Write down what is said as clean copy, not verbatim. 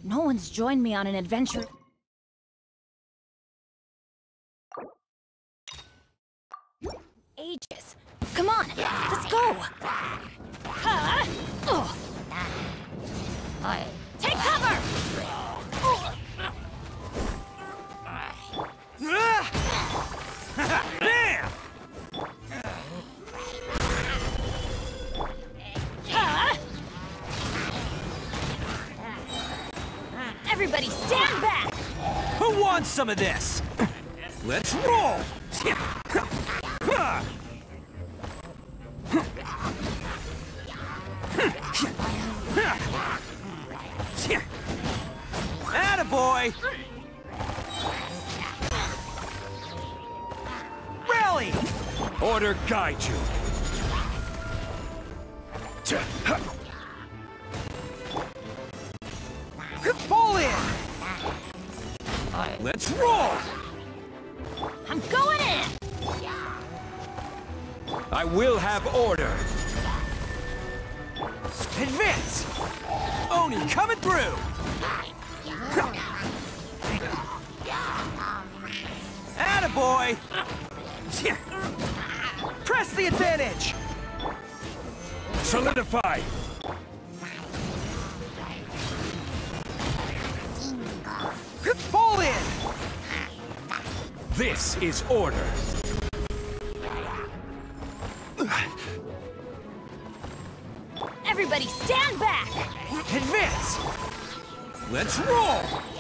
No one's joined me on an adventure. Ages. Come on, let's go! Huh? Ugh. Take cover! Bam! Huh? Everybody stand back! Who wants some of this? Let's roll! Attaboy! Rally! Order guide you. Fall in! Let's roll! I'm going in! I will have order. Advance! Oni coming through! Attaboy! Press the advantage! Solidify! Fall in! This is order. Everybody stand back! Advance! Let's roll!